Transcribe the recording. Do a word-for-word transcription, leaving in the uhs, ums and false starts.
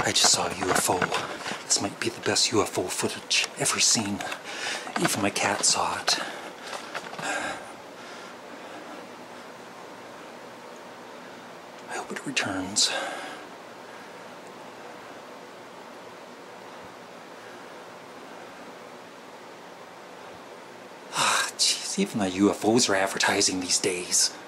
I just saw a U F O. This might be the best U F O footage ever seen. Even my cat saw it. I hope it returns. Ah, jeez, even the U F Os are advertising these days.